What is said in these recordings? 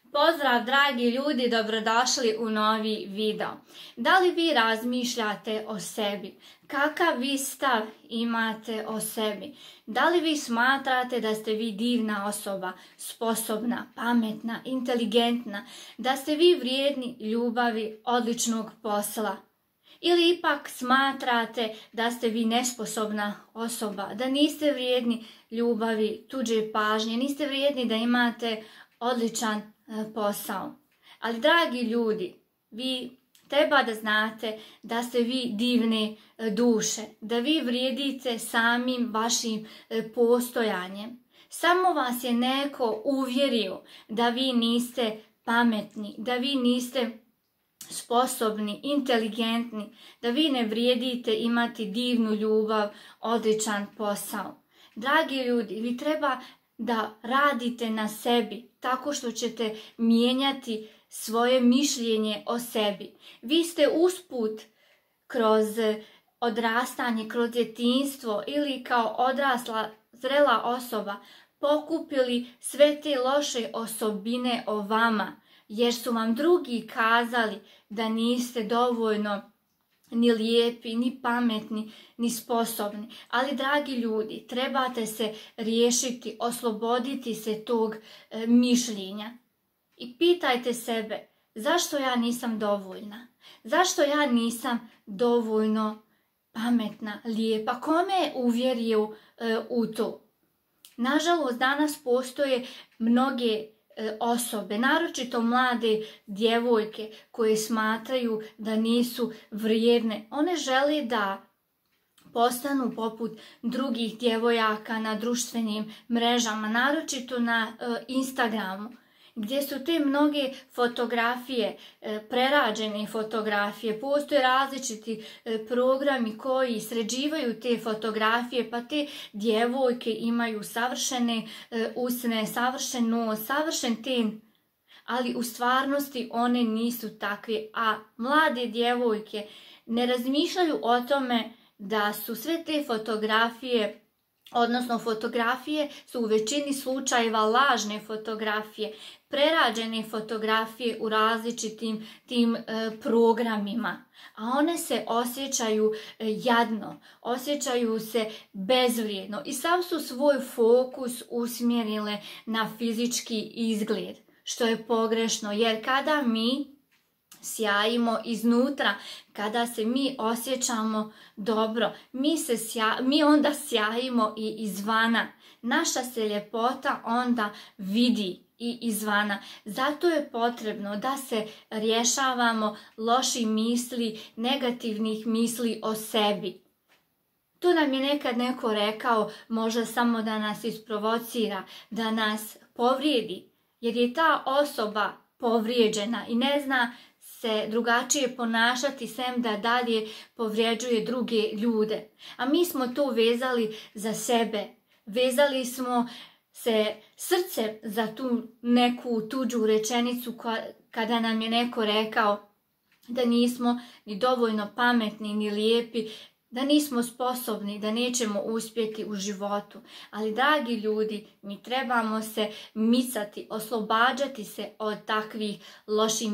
Pozdrav dragi ljudi, dobrodošli u novi video. Da li vi razmišljate o sebi? Kakav vi stav imate o sebi? Da li vi smatrate da ste vi divna osoba, sposobna, pametna, inteligentna, da ste vi vrijedni ljubavi, odličnog posla? Ili ipak smatrate da ste vi nesposobna osoba, da niste vrijedni ljubavi, tuđe pažnje, niste vrijedni da imate odličan posao? Ali dragi ljudi, vi treba da znate da ste vi divne duše, da vi vrijedite samim vašim postojanjem. Samo vas je neko uvjerio da vi niste pametni, da vi niste sposobni, inteligentni, da vi ne vrijedite imati divnu ljubav, odličan posao. Dragi ljudi, vi treba da radite na sebi tako što ćete mijenjati svoje mišljenje o sebi. Vi ste usput kroz odrastanje, kroz djetinjstvo ili kao odrasla, zrela osoba pokupili sve te loše osobine o vama, jer su vam drugi kazali da niste dovoljno ni lijepi, ni pametni, ni sposobni. Ali dragi ljudi, trebate se riješiti, osloboditi se tog mišljenja. I pitajte sebe, zašto ja nisam dovoljna? Zašto ja nisam dovoljno pametna, lijepa? Kome je uvjerio u to? Nažalost, danas postoje mnoge osobe, naročito mlade djevojke koje smatraju da nisu vrijedne. One žele da postanu poput drugih djevojaka na društvenim mrežama, naročito na Instagramu, gdje su te mnoge fotografije, prerađene fotografije. Postoje različiti programi koji sređivaju te fotografije, pa te djevojke imaju savršene usne, savršen nos, savršen ten, ali u stvarnosti one nisu takve. A mlade djevojke ne razmišljaju o tome da su sve te fotografije, odnosno fotografije su u većini slučajeva lažne fotografije, prerađene fotografije u različitim tim programima. A one se osjećaju jadno, osjećaju se bezvrijedno i sav su svoj fokus usmjerile na fizički izgled, što je pogrešno, jer kada mi sjajimo iznutra, kada se mi osjećamo dobro, mi onda sjajimo i izvana. Naša se ljepota onda vidi i izvana. Zato je potrebno da se rješavamo loših misli, negativnih misli o sebi. Tu nam je nekad neko rekao, možda samo da nas isprovocira, da nas povrijedi, jer je ta osoba povrijeđena i ne zna se drugačije ponašati sem da dalje povrijeđuje druge ljude. A mi smo to vezali za sebe. Vezali smo se srce za tu neku tuđu rečenicu kada nam je neko rekao da nismo ni dovoljno pametni ni lijepi, da nismo sposobni, da nećemo uspjeti u životu. Ali dragi ljudi, mi trebamo se micati, oslobađati se od takvih loših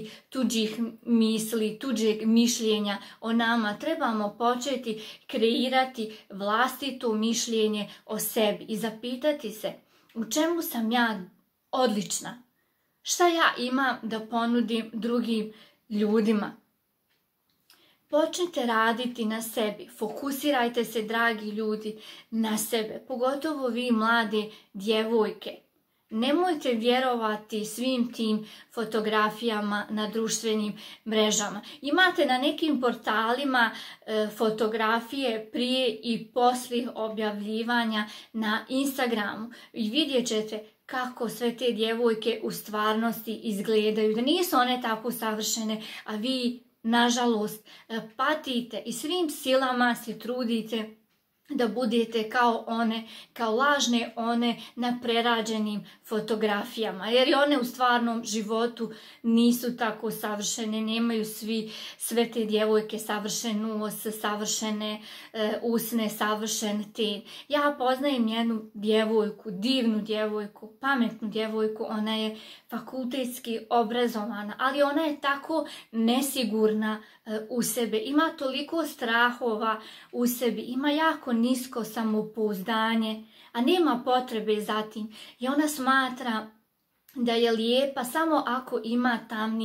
misli, tuđeg mišljenja o nama. Trebamo početi kreirati vlastito mišljenje o sebi i zapitati se u čemu sam ja odlična, šta ja imam da ponudim drugim ljudima. Počnite raditi na sebi, fokusirajte se dragi ljudi na sebe, pogotovo vi mlade djevojke. Nemojte vjerovati svim tim fotografijama na društvenim mrežama. Imate na nekim portalima fotografije prije i poslije objavljivanja na Instagramu i vidjet ćete kako sve te djevojke u stvarnosti izgledaju, da nisu one tako savršene, a vi nažalost patite i svim silama se trudite da budete kao one, kao lažne one na prerađenim fotografijama. Jer i one u stvarnom životu nisu tako savršene, nemaju sve te djevojke savršen nos, savršene usne, savršen ten. Ja poznajem jednu djevojku, divnu djevojku, pametnu djevojku, ona je fakultetski obrazovana, ali ona je tako nesigurna u sebe, ima toliko strahova u sebi, ima jako nisko samopouzdanje, a nema potrebe za tim. I ona smatra da je lijepa samo ako ima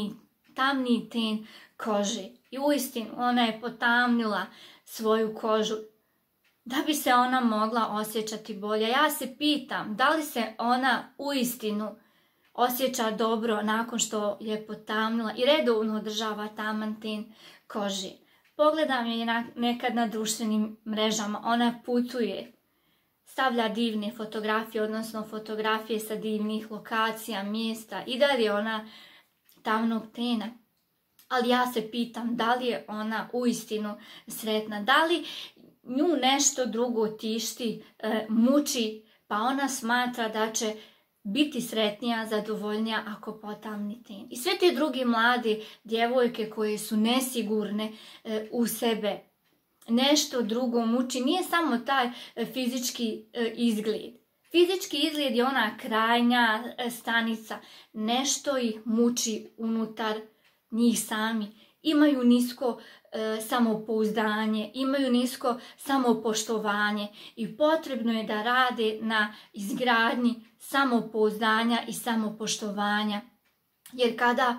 tamni ten kože. I uistinu ona je potamnila svoju kožu da bi se ona mogla osjećati bolje. Ja se pitam da li se ona uistinu osjeća dobro nakon što je potamnila i redovno održava taman ten kože. Pogledam je nekad na društvenim mrežama, ona putuje, stavlja divne fotografije, odnosno fotografije sa divnih lokacija, mjesta i dalje ona tamnog tena. Ali ja se pitam da li je ona uistinu sretna, da li nju nešto drugo tišti, muči, pa ona smatra da će biti sretnija, zadovoljnija ako potamni ten. I sve te druge mlade djevojke koje su nesigurne u sebe, nešto drugo muči, nije samo taj fizički izgled. Fizički izgled je ona krajnja stanica, nešto ih muči unutar njih sami. Imaju nisko samopouzdanje, imaju nisko samopoštovanje i potrebno je da rade na izgradnji samopouzdanja i samopoštovanja. Jer kada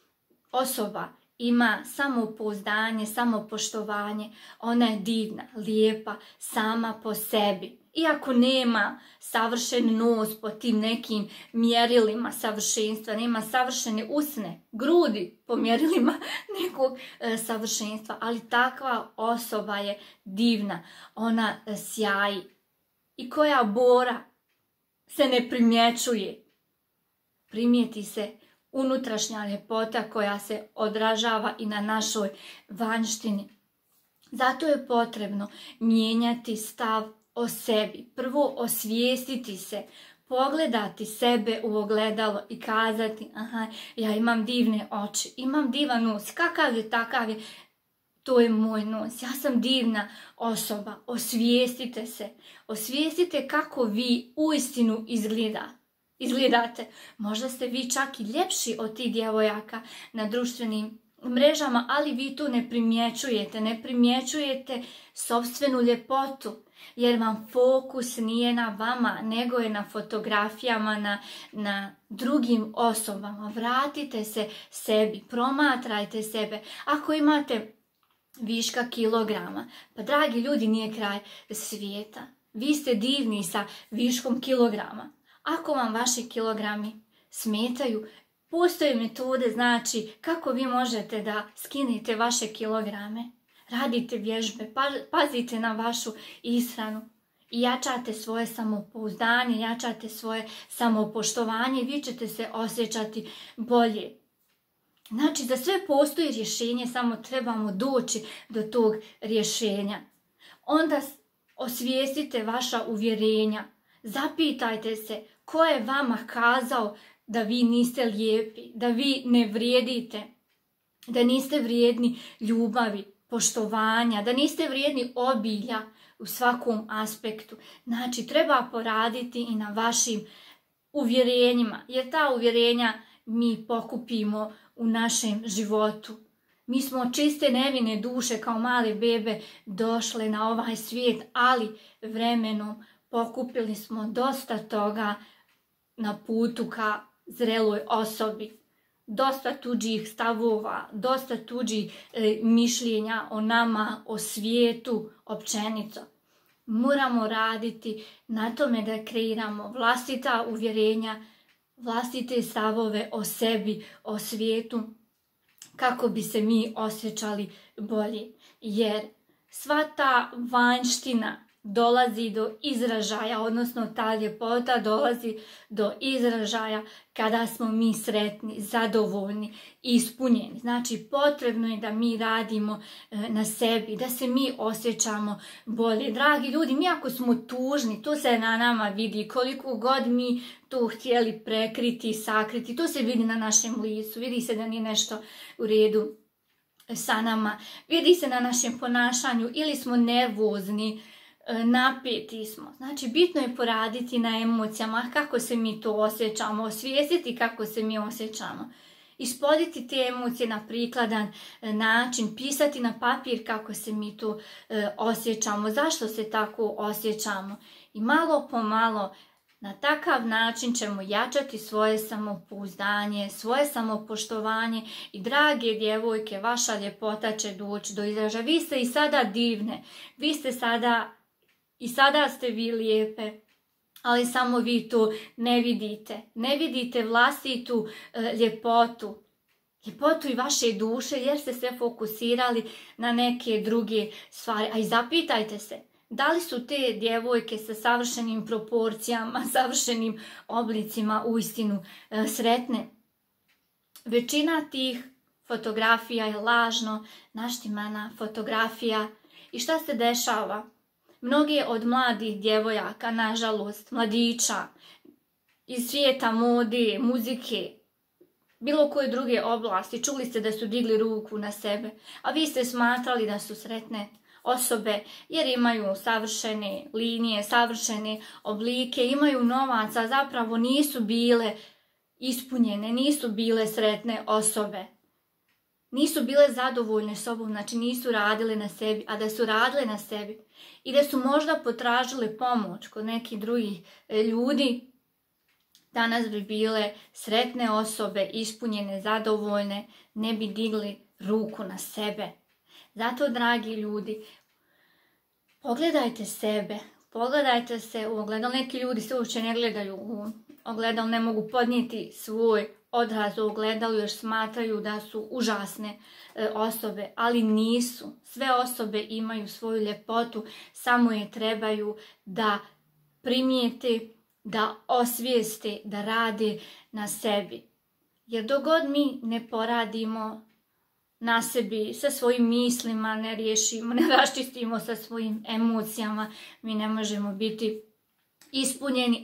osoba ima samopouzdanje, samopoštovanje, ona je divna, lijepa, sama po sebi. Iako nema savršen nos po tim nekim mjerilima savršenstva, nema savršene usne, grudi po mjerilima nekog savršenstva, ali takva osoba je divna, ona sjaji. I koja bora se ne primjećuje, primijeti se unutrašnja ljepota koja se odražava i na našoj vanjštini. Zato je potrebno mijenjati stav o sebi. Prvo osvijestiti se, pogledati sebe u ogledalo i kazati aha, ja imam divne oči, imam divan nos, kakav je takav je, to je moj nos, ja sam divna osoba. Osvijestite se, osvijestite kako vi uistinu izgledate. Možda ste vi čak i ljepši od tih djevojaka na društvenim mrežama, ali vi to ne primjećujete sopstvenu ljepotu, jer vam fokus nije na vama, nego je na fotografijama, na drugim osobama. Vratite se sebi, promatrajte sebe. Ako imate viška kilograma, pa dragi ljudi, nije kraj svijeta. Vi ste divni sa viškom kilograma. Ako vam vaši kilogrami smetaju, postoje metode, znači kako vi možete da skinete vaše kilograme. Radite vježbe, pazite na vašu ishranu i jačate svoje samopouzdanje, jačate svoje samopoštovanje i vi ćete se osjećati bolje. Znači, za sve postoji rješenje, samo trebamo doći do tog rješenja. Onda osvijestite vaša uvjerenja, zapitajte se ko je vama kazao da vi niste lijepi, da vi ne vrijedite, da niste vrijedni ljubavi, poštovanja, da niste vrijedni obilja u svakom aspektu. Znači, treba poraditi i na vašim uvjerenjima, jer ta uvjerenja mi pokupimo u našem životu. Mi smo čiste nevine duše kao male bebe došle na ovaj svijet, ali vremenom pokupili smo dosta toga na putu ka zreloj osobi. Dosta tuđih stavova, dosta tuđih mišljenja o nama, o svijetu općenito. Moramo raditi na tome da kreiramo vlastita uvjerenja, vlastite stavove o sebi, o svijetu, kako bi se mi osjećali bolje. Jer sva ta vanjština dolazi do izražaja, odnosno ta ljepota dolazi do izražaja kada smo mi sretni, zadovoljni, ispunjeni. Znači potrebno je da mi radimo na sebi, da se mi osjećamo bolje. Dragi ljudi, mi ako smo tužni, to se na nama vidi, koliko god mi to htjeli prekriti, sakriti, to se vidi na našem licu, vidi se da nije nešto u redu sa nama, vidi se na našem ponašanju, ili smo nervozni, napeti smo. Znači bitno je poraditi na emocijama, kako se mi to osjećamo, osvijestiti kako se mi osjećamo, ispoljiti te emocije na prikladan način, pisati na papir kako se mi to osjećamo, zašto se tako osjećamo, i malo po malo na takav način ćemo jačati svoje samopouzdanje, svoje samopoštovanje i drage djevojke, vaša ljepota će doći do izražaja. Vi ste i sada divne, vi ste sada, i sada ste vi lijepe, ali samo vi to ne vidite. Ne vidite vlastitu ljepotu, ljepotu i vaše duše, jer ste se fokusirali na neke druge stvari. A i zapitajte se, da li su te djevojke sa savršenim proporcijama, savršenim oblicima uistinu sretne? Većina tih fotografija je lažno naštimana fotografija. I šta se dešava? Mnoge od mladih djevojaka, nažalost, mladića, iz svijeta mode, muzike, bilo koje druge oblasti, čuli ste da su digli ruku na sebe, a vi ste smatrali da su sretne osobe jer imaju savršene linije, savršene oblike, imaju novaca, a zapravo nisu bile ispunjene, nisu bile sretne osobe. Nisu bile zadovoljne sobom, znači nisu radile na sebi, a da su radile na sebi i da su možda potražile pomoć kod nekih drugih ljudi, danas bi bile sretne osobe, ispunjene, zadovoljne, ne bi digli ruku na sebe. Zato, dragi ljudi, pogledajte sebe, pogledajte se u ogledalo. Neki ljudi se uopće ne gledaju u ogledalo, ne mogu podnijeti svoj odraz u ogledalu jer smatraju da su užasne osobe, ali nisu. Sve osobe imaju svoju ljepotu, samo je trebaju da primijete, da osvijeste, da rade na sebi. Jer dok god mi ne poradimo na sebi, sa svojim mislima, ne riješimo, ne raščistimo sa svojim emocijama, mi ne možemo biti ispunjeni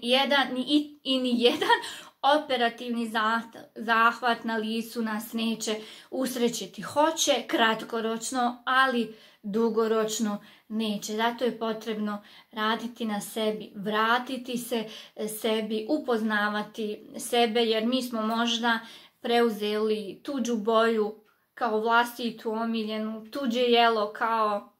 i ni jedan operativni zahvat na licu nas neće usrećiti. Hoće kratkoročno, ali dugoročno neće. Zato je potrebno raditi na sebi, vratiti se sebi, upoznavati sebe, jer mi smo možda preuzeli tuđu boju kao vlastitu omiljenu, tuđe jelo kao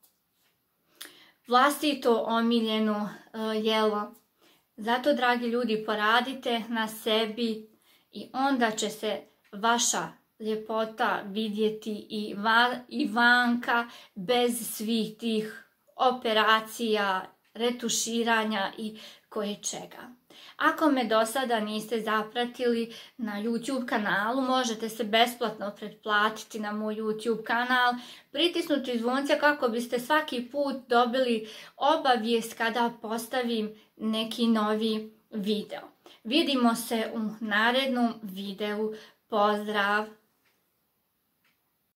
vlastito omiljeno jelo. Zato, dragi ljudi, poradite na sebi i onda će se vaša ljepota vidjeti i vanka, bez svih tih operacija, retuširanja i koje čega. Ako me do sada niste zapratili na YouTube kanalu, možete se besplatno pretplatiti na moj YouTube kanal, pritisnuti zvonce kako biste svaki put dobili obavijest kada postavim neki novi video. Vidimo se u narednom videu. Pozdrav!